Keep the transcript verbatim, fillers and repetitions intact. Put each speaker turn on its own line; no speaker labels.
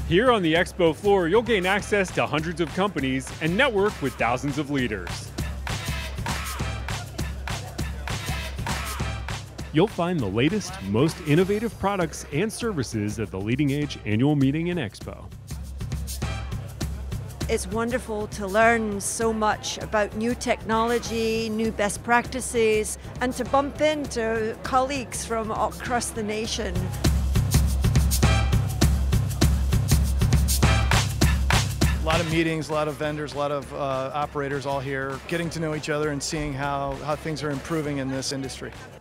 Here on the Expo floor, you'll gain access to hundreds of companies and network with thousands of leaders. You'll find the latest, most innovative products and services at the LeadingAge Annual Meeting and Expo.
It's wonderful to learn so much about new technology, new best practices, and to bump into colleagues from across the nation.
A lot of meetings, a lot of vendors, a lot of uh, operators all here, getting to know each other and seeing how, how things are improving in this industry.